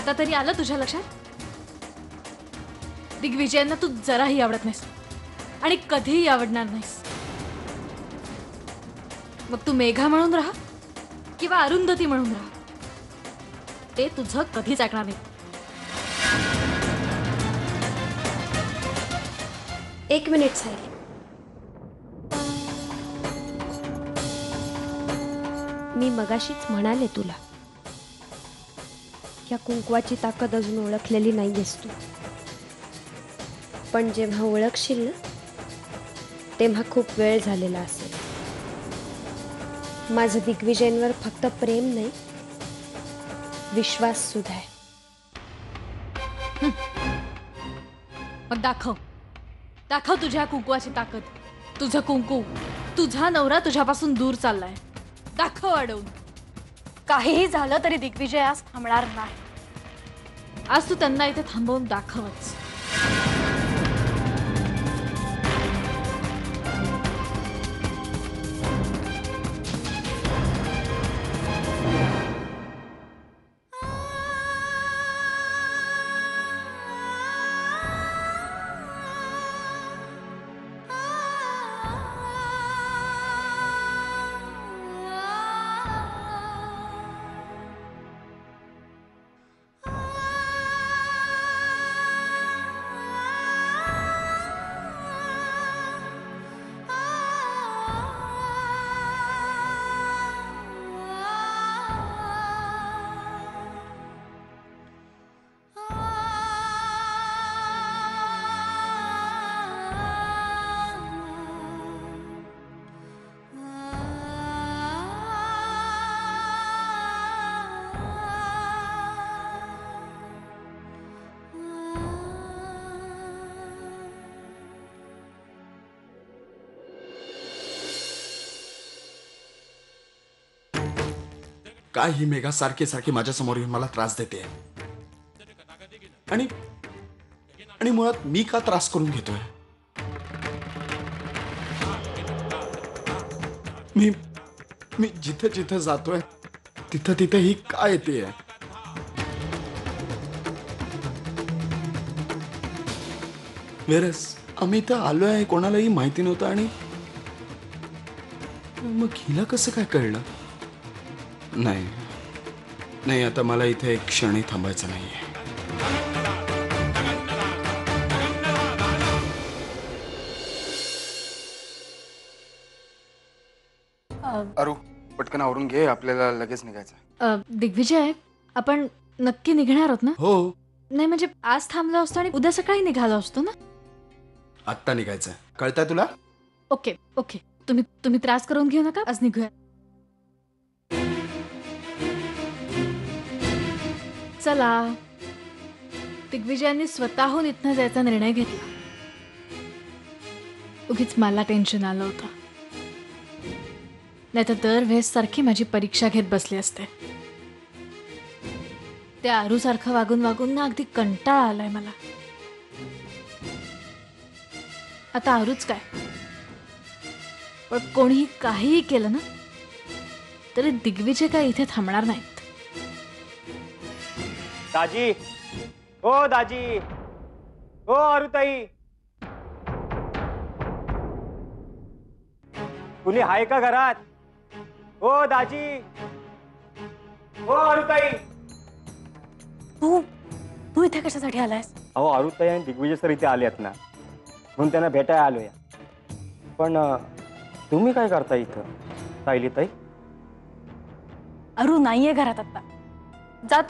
आता तरी आलं तुझ्या लक्षात? दिग्विजयांना तू जराही आवडत नाहीस आणि कधीही आवडणार नाहीस. मग तू मेघा म्हणून राहा किंवा अरुंधती म्हणून राहा, ते तुझं कधीच ऐकणार नाही. एक मिनिट सायली. मी मगाशीच म्हणाले तुला, या कुंकवाची ताकद अजून ओळखलेली नाहीयेस तू. पण जेव्हा ओळखशील ना, तेव्हा खूप वेळ झालेला असेल. माझं दिग्विजयवर फक्त प्रेम नाही, विश्वास सुद्धा आहे. मग दाखव दाखव तुझ्या कुंकवाची ताकद. तुझं कुंकू, तुझा नवरा तुझ्यापासून दूर चाललाय. दाखव अडवून. काहीही झालं तरी दिग्विजय आज थांबणार नाही. आज तू त्यांना इथे थांबवून दाखवच. काय ही मेघा सारखी सारखी माझ्या समोर येऊन मला त्रास देते आणि आणि मुळात मी का त्रास करून घेतोय? मी जिथे जिथे जातोय तिथे तिथे ही काय येते? वेरस आम्ही इथं आलोय कोणालाही माहिती नव्हतं आणि मग हिला कसं काय कळलं? नाही नाही, आता मला इथे एक क्षणही थांबायचं नाहीये. अरू पटकन आवरून घे, आपल्याला लगेच निघायचं. दिग्विजय, आपण नक्की निघणार आहोत ना? हो. नाही म्हणजे आज थांबलो असतो आणि उद्या सकाळी निघालो असतो ना. आत्ता निघायचं, कळतंय तुला? ओके ओके, तुम्ही त्रास करून घेऊ नका, आज निघूया. चला. दिग्विजयांनी स्वतःहून इथनं जायचा निर्णय घेतला. उगीच मला टेन्शन आलं होतं, नाही तर दरवेळेस सारखी माझी परीक्षा घेत बसली असते. त्या आरू सारखं वागून वागून ना अगदी कंटाळा आलाय मला. आता आरूच काय, पण कोणीही काहीही केलं ना तरी दिग्विजय काय इथे थांबणार नाहीत. दाजी, ओ दाजी, ओ अरुताई, कुणी आहे का घरात? ओ दाजी, ओ अरुताई. तू इथे कशासाठी आलायस? अहो अरुताई आणि दिग्विजय सर इथे आलेत ना, म्हणून त्यांना भेटायला आलोय. पण तुम्ही काय करता इथं सायली ताई? अरू नाहीये घरात आता, जातो.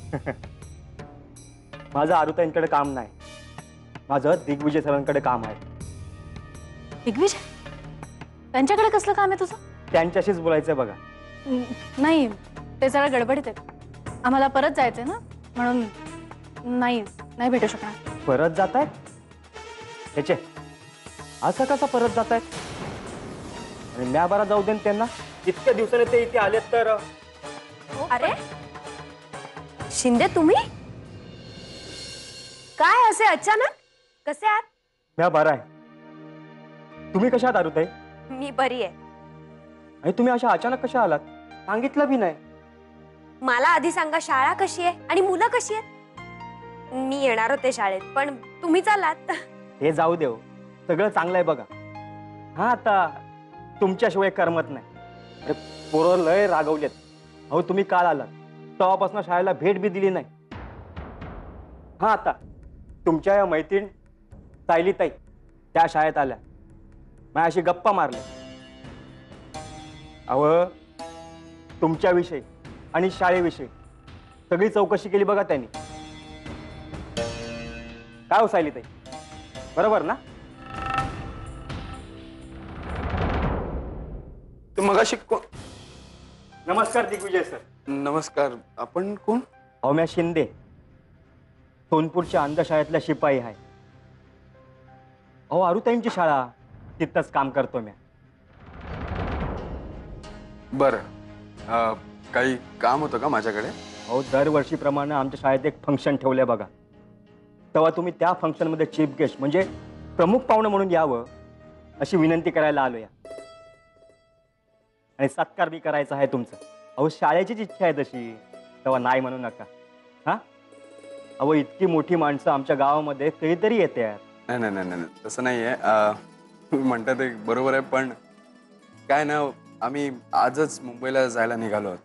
माझं अरुताईंकडे काम नाही, माझं दिग्विजय सरांकडे काम आहे. दिग्विजय? त्यांच्याकडे कसलं काम आहे तुझं? त्यांच्याशीच बोलायचंय बघा. नाही, ते जरा गडबडीत आहेत. आम्हाला परत जायचंय ना, म्हणून नाही भेटू शकणार. परत जातायत? त्याचे असं कसं परत जातायत? आणि म्या बरा जाऊ देन त्यांना. इतक्या दिवसाने ते इथे आलेत तर. अरे शिंदे, तुम्ही काय असे अचानक कसे आहात? म्या बरा आहे. तुम्ही कशा आहात अरुताई? मी बरी आहे. आणि तुम्ही अशा अचानक कशा आलात? सांगितलं बी नाही. मला आधी सांगा, शाळा कशी आहे आणि मुलं कशी आहेत? मी येणार होते शाळेत, पण तुम्ही चालात. हे जाऊ देव, सगळं चांगलं आहे बघा. हा, आता तुमच्याशिवाय करमत नाही. अरे, पोरं लय रागवलेत. अहो, तुम्ही काल आलात तेव्हापासून शाळेला भेट बी दिली नाही. हा, आता तुमच्या या मैत्रीण सायलीताई त्या शाळेत आल्या, माझ्याशी गप्पा मारल्या. अहो, तुमच्याविषयी आणि शाळेविषयी सगळी चौकशी केली बघा त्यांनी. काय हो सायलीताई, बरोबर ना? तू मगाशी कोण? नमस्कार दिग्विजय सर. नमस्कार. आपण कोण? अहो, मी शिंदे, सोनपूरच्या अंधशाळेतला शिपाई आहे. अहो, आरुताईंची शाळा, तिथंच काम करतो मी. बरं, काही काम होतं का माझ्याकडे? अहो, दरवर्षीप्रमाणे आमच्या शाळेत एक फंक्शन ठेवलंय बघा. तेव्हा तुम्ही त्या फंक्शनमध्ये चीफ गेस्ट म्हणजे प्रमुख पाहुणे म्हणून यावं अशी विनंती करायला आलो या. आणि सत्कार बी करायचा आहे तुमचं. अहो, शाळेचीच इच्छा आहे तशी, तेव्हा नाही म्हणू नका. हा, अहो, इतकी मोठी माणसं आमच्या गावामध्ये कधीतरी येते. नाही नाही नाही नाही, तसं नाही आहे. तुम्ही म्हणता ते बरोबर आहे, पण काय ना, आम्ही आजच मुंबईला जायला निघालो आहोत.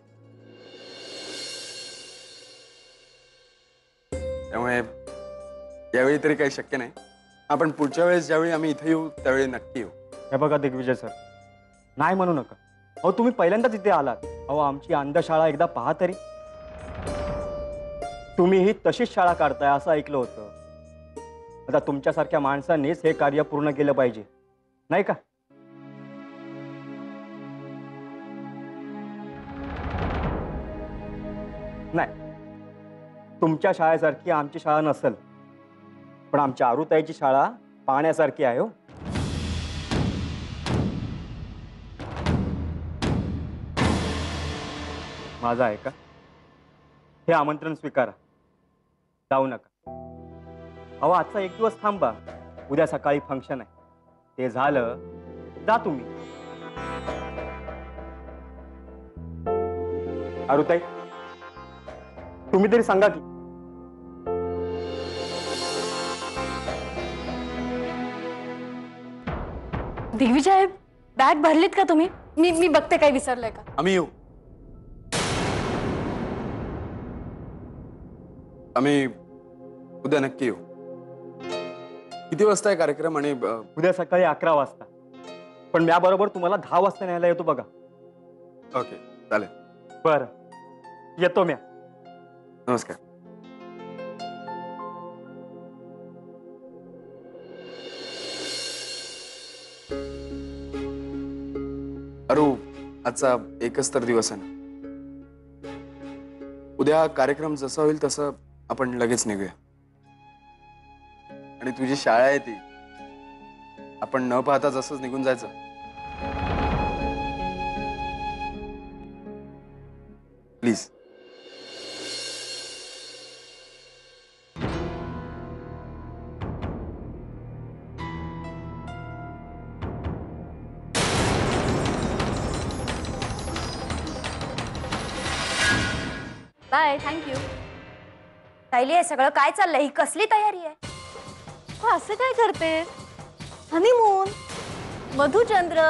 त्यामुळे यावेळी तरी काही शक्य नाही. आपण पुढच्या वेळेस ज्यावेळी आम्ही इथे येऊ त्यावेळी नक्की येऊ. हे बघा दिग्विजय सर, नाही म्हणू नका. अहो, तुम्ही पहिल्यांदाच इथे आलात. अहो, आमची अंधशाळा एकदा पहा तरी. तुम्हीही तशीच शाळा काढताय असं ऐकलं होतं. आता तुमच्यासारख्या माणसांनीच हे कार्य पूर्ण केलं पाहिजे, नाही का? नाही, तुमच्या शाळेसारखी आमची शाळा नसेल, पण आमच्या आरुताईची शाळा पाहण्यासारखी आहे. हो, माझा आहे का? हे आमंत्रण स्वीकारा, जाऊ नका. अहो, आजचा एक दिवस थांबा, उद्या सकाळी फंक्शन आहे. ते झालं जा तुम्ही. आरुताई, तुम्ही तरी सांगा की. दिग्विजय, बॅग भरलीत का तुम्ही? मी बघते काही विसरलंय का. आम्ही येऊ. आम्ही उद्या नक्की येऊ. किती वाजता आहे कार्यक्रम? आणि उद्या सकाळी 11 वाजता. पण म्याबरोबर तुम्हाला 10 वाजता न्यायला येतो बघा. ओके, चालेल. बरं, येतो म्या. नमस्कार. अरू, आजचा एकच तर दिवस आहे ना. उद्या कार्यक्रम जसा होईल तसं आपण लगेच निघूया. आणि तुझी शाळा आहे ती आपण न पाहता जसंच निघून जायचं. प्लीज. Bye, thank you. सायली, हे सगळं काय चाललंय? ही कसली तयारी आहे? हो, असं काय करते? हनीमून, मधुचंद्र.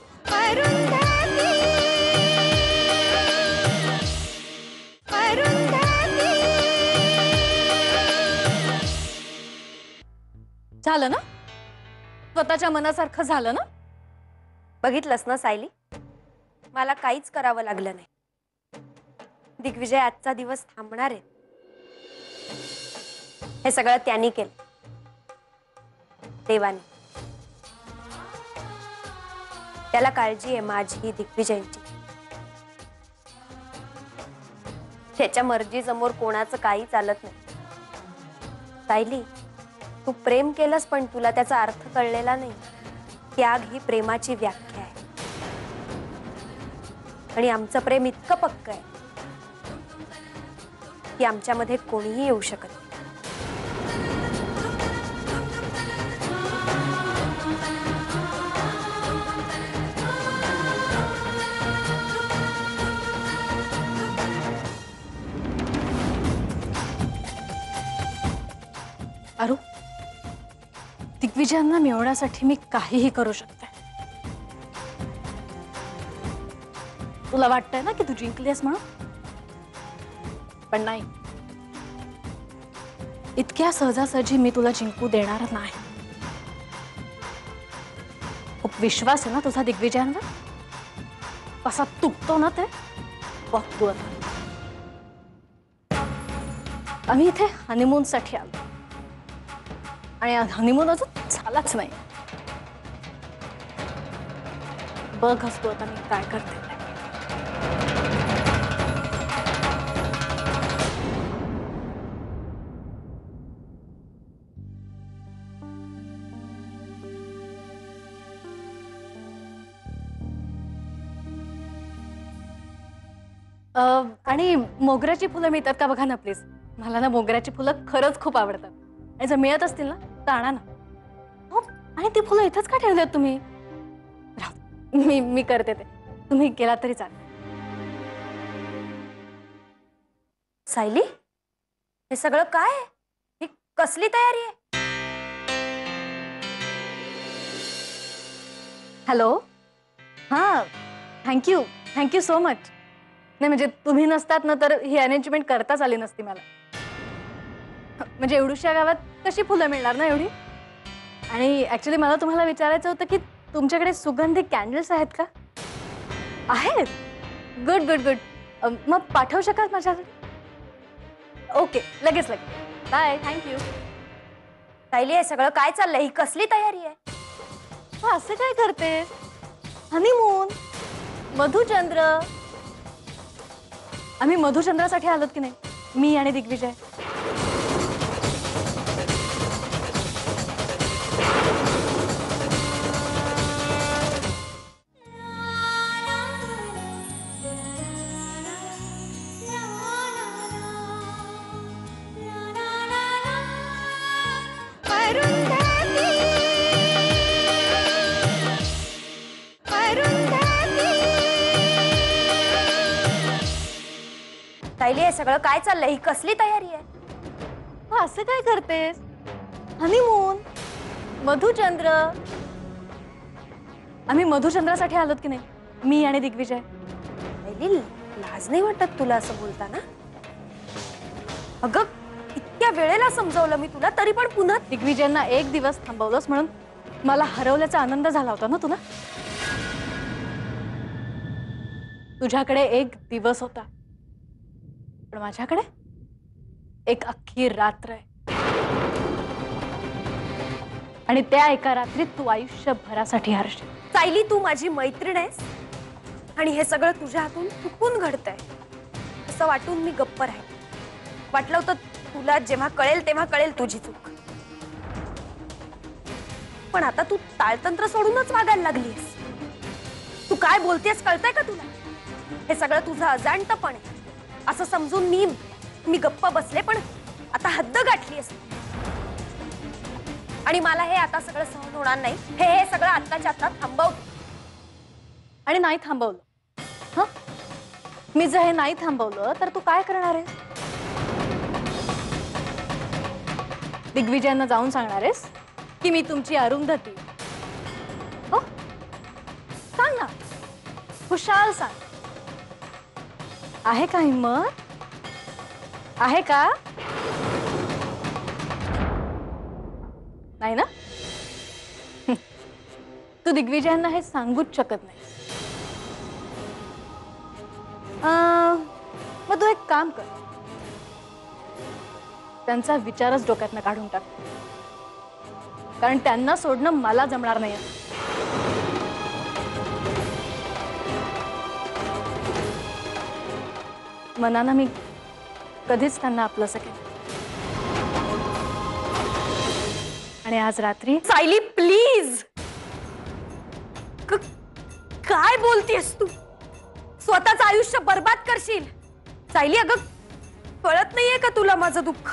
झालं ना? स्वतःच्या मनासारखं झालं ना? बघितलंस ना सायली, मला काहीच करावं लागलं नाही. दिग्विजय आजचा दिवस थांबणार आहे. हे सगळं त्यांनी केलं, देवानी. त्याला काळजी आहे माझी, दिग्विजयची. त्याच्या मर्जी समोर कोणाचं काही चालत नाही. सायली, तू प्रेम केलंस पण तुला त्याचा अर्थ कळलेला नाही. त्याग ही प्रेमाची व्याख्या आहे. आणि आमचं प्रेम इतकं पक्क आहे की आमच्यामध्ये कोणीही येऊ शकत नाही. अरू, दिग्विजयांना मिळवण्यासाठी मी काहीही करू शकते. तुला वाटतंय ना की तू जिंकलीस म्हणून, पण नाही. इतक्या सहजासहजी मी तुला जिंकू देणार नाही. खूप विश्वास आहे ना तुझा दिग्विजयांवर. कसा तुटतो ना ते बघ तू आता. आम्ही इथे हनीमून साठी आलो आणि हनीमून अजून झालाच नाही. बघ असतो आता मी काय करते. आणि मोगऱ्याची फुलं मिळतात का बघा ना प्लीज. मला ना मोगऱ्याची फुलं खरंच खूप आवडतात. आणि जर मिळत असतील ना तर आणा ना. हो, आणि ती फुलं इथंच का ठेवली आहेत तुम्ही? मी करते ते, तुम्ही गेला तरी चालेल. सायली, हे सगळं काय आहे? ही कसली तयारी आहे? हॅलो. हां, थँक्यू सो मच. नाही म्हणजे तुम्ही नसतात ना तर ही अरेंजमेंट करताच आली नसती मला. म्हणजे एवढ्याशा गावात कशी फुलं मिळणार ना एवढी. आणि ऍक्च्युली मला तुम्हाला विचारायचं होतं की तुमच्याकडे सुगंधी कॅन्डल्स आहेत का? आहेत. Good good good. मग पाठवू शकाल माझ्यासाठी? ओके, लगेच. बाय. थँक्यू. सायली, हे सगळं काय चाललंय? ही कसली तयारी आहे? असं काय करते? हनीमून, मधुचंद्र. आम्ही मधुचंद्रासाठी आलोत की नाही, मी आणि दिग्विजय. सायली, हे सगळं काय चाललंय? ही कसली तयारी आहे? असं काय करतेस? हनीमून, मधुचंद्र. आम्ही मधुचंद्रासाठी आलोत की नाही, मी आणि दिग्विजय. सायली, लाज नाही वाटत तुला असं बोलताना? अगं, इतक्या वेळेला समजावलं मी तुला, तरी पण पुन्हा दिग्विजयांना एक दिवस थांबवलंस म्हणून मला हरवल्याचा आनंद झाला होता ना तुला. तुझ्याकडे एक दिवस होता, पण माझ्याकडे एक अख्खी रात्र आहे. आणि त्या एका रात्रीत तू आयुष्यभरासाठी हरशील. सायली, तू माझी मैत्रीण आहेस आणि हे सगळं तुझ्या हातून चुकून घडतंय असं वाटून मी गप्प राहील. वाटलं होतं तुला जेव्हा कळेल तेव्हा कळेल तुझी चूक. पण आता तू ताळतंत्र सोडूनच वागायला लागलीस. तू काय बोलतेस कळतंय का तुला? हे सगळं तुझं अजाणतपण आहे असं समजून मी गप्प बसले, पण आता हद्द गाठलीस. आणि मला हे आता सगळं सहन होणार नाही. हे सगळं आत्ताच्या आत्ता थांबव. आणि नाही थांबवलं हं? मी जर हे नाही थांबवलं तर तू काय करणार आहेस? दिग्विजयांना जाऊन सांगणार आहेस की मी तुमची अरुंधती? हो, सांग ना, खुशाल सांग. आहे का हिम्मत? आहे का? नाही ना? तू दिग्विजयांना हे सांगूच शकत नाही. मग तू एक काम कर, त्यांचा विचारच डोक्यातनं काढून टाक. कारण त्यांना सोडणं मला जमणार नाही. मनानं मी कधीच त्यांना आपलंसं केलं. आणि आज रात्री सायली, प्लीज. काय बोलतेस तू? स्वतःचं आयुष्य बर्बाद करशील. सायली, अगं कळत नाहीये का तुला माझं दुःख?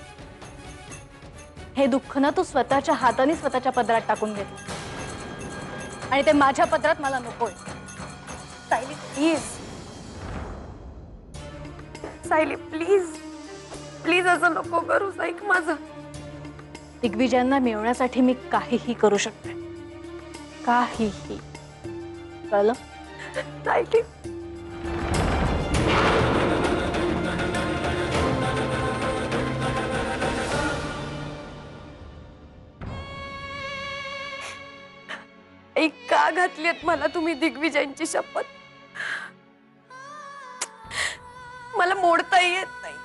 हे दुःख ना तू स्वतःच्या हाताने स्वतःच्या पदरात टाकून घेतलं आणि ते माझ्या पदरात मला नकोय. Sayali, please. Sayali, please please असं नको करूस. ऐक माझं. दिग्विजयांना मिळवण्यासाठी मी काहीही करू शकते, काहीही. कळलं? सायली, आई, का घातलीत मला तुम्ही दिग्विजयांची शपथ? मला मोडताही येत नाही.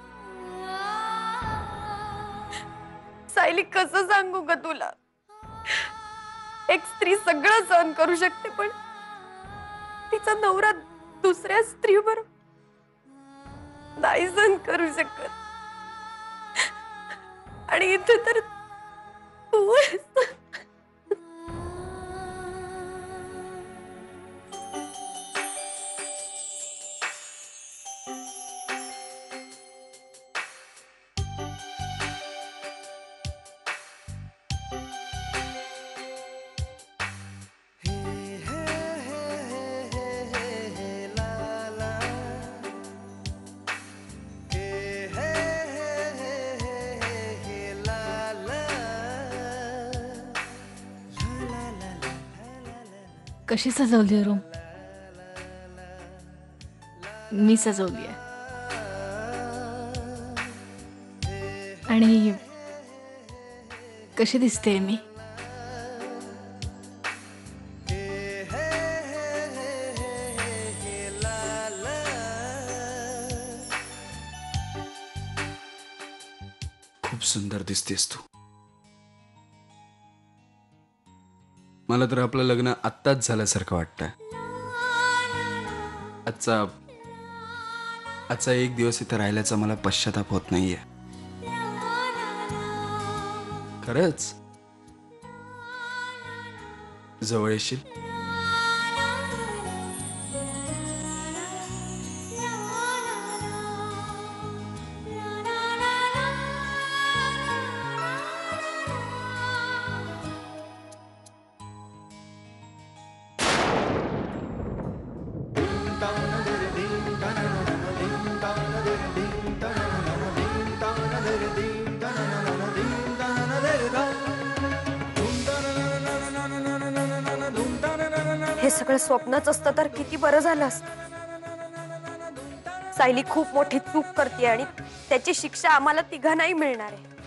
सायली, कसं सांगू ग तुला? एक स्त्री सगळं सहन करू शकते, पण तिचा नवरा दुसऱ्या स्त्रीवर नाही सहन करू शकत. आणि इथे तर तू आहेस. कशी सजवली रूम? मी सजवली आहे. आणि कशी दिसते मी? खूप सुंदर दिसतेस तू. मला तर आपलं लग्न आत्ताच झाल्यासारखं वाटतंय. आजचा एक दिवस इथं राहिल्याचा मला पश्चाताप होत नाहीये. खरंच. जवळ येशील? हे सगळं स्वप्नच असतं तर किती बरं झालं असतं. सायली खूप मोठी चूक करते आणि त्याची शिक्षा आम्हाला तिघांनाही मिळणार आहे.